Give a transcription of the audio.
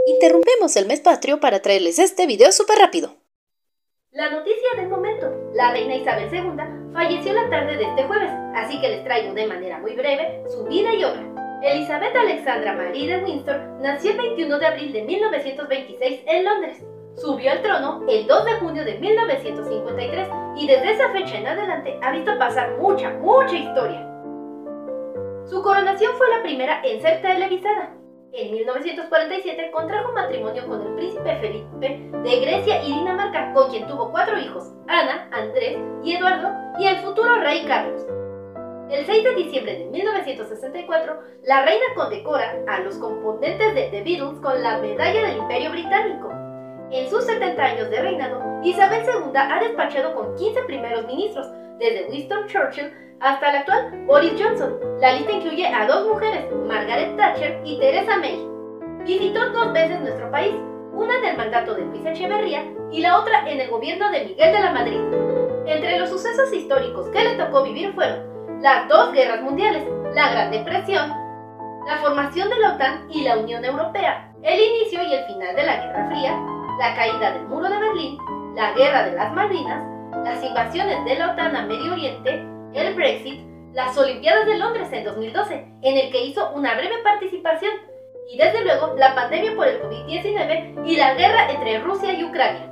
Interrumpimos el mes patrio para traerles este video súper rápido. La noticia del momento: la reina Isabel II falleció la tarde de este jueves, así que les traigo de manera muy breve su vida y obra. Elizabeth Alexandra Marie de Windsor nació el 21 de abril de 1926 en Londres. Subió al trono el 2 de junio de 1953 y desde esa fecha en adelante ha visto pasar mucha historia. Su coronación fue la primera en ser televisada. En 1947 contrajo matrimonio con el príncipe Felipe de Grecia y Dinamarca, con quien tuvo 4 hijos: Ana, Andrés y Eduardo, y el futuro rey Carlos. El 6 de diciembre de 1964, la reina condecora a los componentes de The Beatles con la Medalla del Imperio Británico. En sus 70 años de reinado, Isabel II ha despachado con 15 primeros ministros, desde Winston Churchill hasta el actual Boris Johnson. La lista incluye a 2 mujeres, Margaret Thatcher y Theresa May. Visitó 2 veces nuestro país, una en el mandato de Luis Echeverría y la otra en el gobierno de Miguel de la Madrid. Entre los sucesos históricos que le tocó vivir fueron las 2 guerras mundiales, la Gran Depresión, la formación de la OTAN y la Unión Europea, el inicio y el final de la Guerra Fría, la caída del Muro de Berlín, la Guerra de las Malvinas, las invasiones de la OTAN a Medio Oriente, el Brexit, las Olimpiadas de Londres en 2012, en el que hizo una breve participación, y desde luego la pandemia por el COVID-19 y la guerra entre Rusia y Ucrania.